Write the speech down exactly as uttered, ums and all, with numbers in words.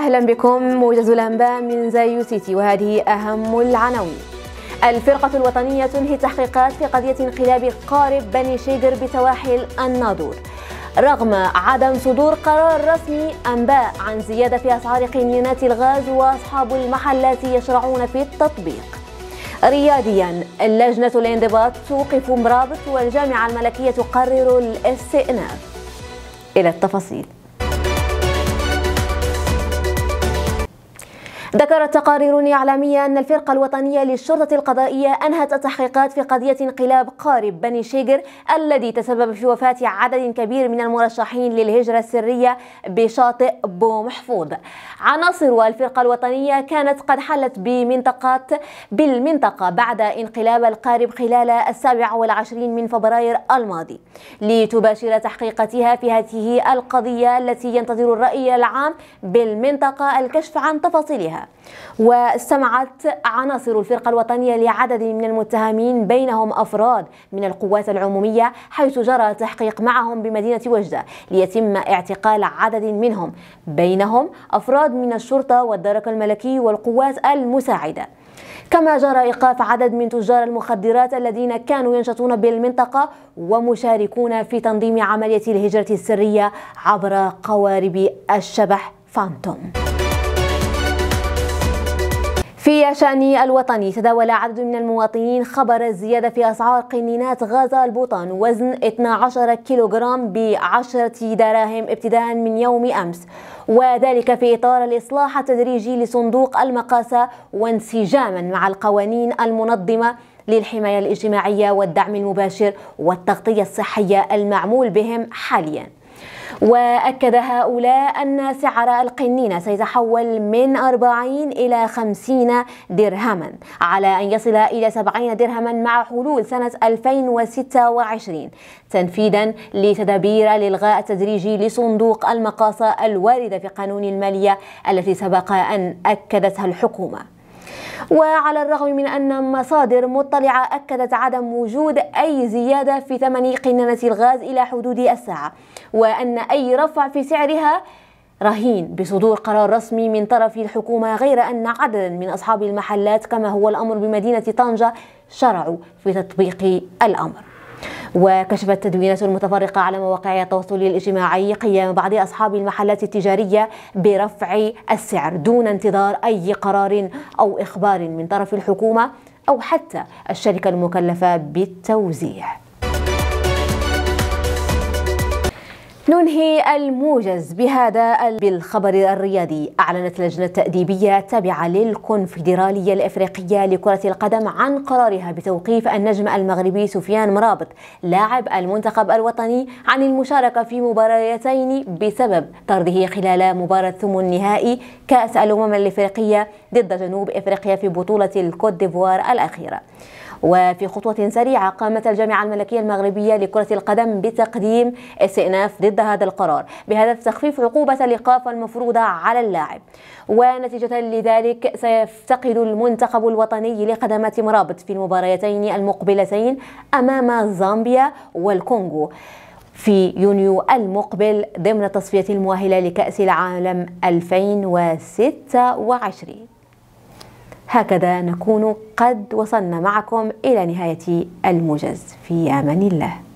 أهلا بكم. موجز الأنباء من زايو سيتي، وهذه أهم العناوين. الفرقة الوطنية تنهي التحقيقات في قضية انقلاب قارب بني شيقر بسواحل الناظور. رغم عدم صدور قرار رسمي، أنباء عن زيادة في أسعار قنينات الغاز وأصحاب المحلات يشرعون في التطبيق. رياضيا، لجنة الانضباط توقف مرابط والجامعة الملكية تقرر الاستئناف. إلى التفاصيل. ذكرت تقارير إعلامية أن الفرقة الوطنية للشرطة القضائية أنهت التحقيقات في قضية انقلاب قارب بني شيقر الذي تسبب في وفاة عدد كبير من المرشحين للهجرة السرية بشاطئ بو محفوظ. عناصر الفرقة الوطنية كانت قد حلت بمنطقات بالمنطقة بعد انقلاب القارب خلال السابع والعشرين من فبراير الماضي لتباشر تحقيقاتها في هذه القضية التي ينتظر الرأي العام بالمنطقة الكشف عن تفاصيلها. واستمعت عناصر الفرقة الوطنية لعدد من المتهمين بينهم أفراد من القوات العمومية، حيث جرى تحقيق معهم بمدينة وجدة ليتم اعتقال عدد منهم، بينهم أفراد من الشرطة والدرك الملكي والقوات المساعدة. كما جرى إيقاف عدد من تجار المخدرات الذين كانوا ينشطون بالمنطقة ومشاركون في تنظيم عملية الهجرة السرية عبر قوارب الشبح فانتوم. في شأن الوطني، تداول عدد من المواطنين خبر الزيادة في أسعار قنينات غاز البوطان وزن اثني عشر كيلوغرام بعشرة دراهم ابتداء من يوم أمس، وذلك في إطار الإصلاح التدريجي لصندوق المقاسة وانسجاما مع القوانين المنظمة للحماية الاجتماعية والدعم المباشر والتغطية الصحية المعمول بهم حاليا. وأكد هؤلاء أن سعر القنينة سيتحول من أربعين إلى خمسين درهما على أن يصل إلى سبعين درهما مع حلول سنة ألفين وستة وعشرين، تنفيذا لتدابير الإلغاء التدريجي لصندوق المقاصة الواردة في قانون المالية التي سبق أن أكدتها الحكومة. وعلى الرغم من أن مصادر مطلعة أكدت عدم وجود أي زيادة في ثمن قنينة الغاز إلى حدود الساعة، وأن أي رفع في سعرها رهين بصدور قرار رسمي من طرف الحكومة، غير أن عددا من أصحاب المحلات كما هو الأمر بمدينة طنجة شرعوا في تطبيق الأمر. وكشفت تدوينات متفرقة على مواقع التواصل الاجتماعي قيام بعض أصحاب المحلات التجارية برفع السعر دون انتظار أي قرار أو إخبار من طرف الحكومة أو حتى الشركة المكلفة بالتوزيع. ننهي الموجز بهذا بالخبر الرياضي. أعلنت لجنة تأديبية تابعة للكونفدرالية الإفريقية لكرة القدم عن قرارها بتوقيف النجم المغربي سفيان مرابط لاعب المنتخب الوطني عن المشاركة في مباراتين بسبب طرده خلال مباراة ثمن النهائي كأس الأمم الإفريقية ضد جنوب إفريقيا في بطولة الكوت ديفوار الأخيرة. وفي خطوة سريعة، قامت الجامعة الملكية المغربية لكرة القدم بتقديم استئناف ضد هذا القرار بهدف تخفيف عقوبة الإيقاف المفروضة على اللاعب. ونتيجة لذلك سيفتقد المنتخب الوطني لخدمات مرابط في المباراتين المقبلتين أمام زامبيا والكونغو في يونيو المقبل ضمن التصفية المؤهلة لكأس العالم ألفين وستة وعشرين. هكذا نكون قد وصلنا معكم إلى نهاية الموجز. في أمان الله.